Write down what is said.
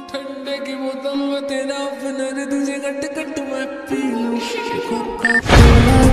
ठंडे की बोतल में तेरा अपना तुझे कट कट मैं पी लूं कोका कोला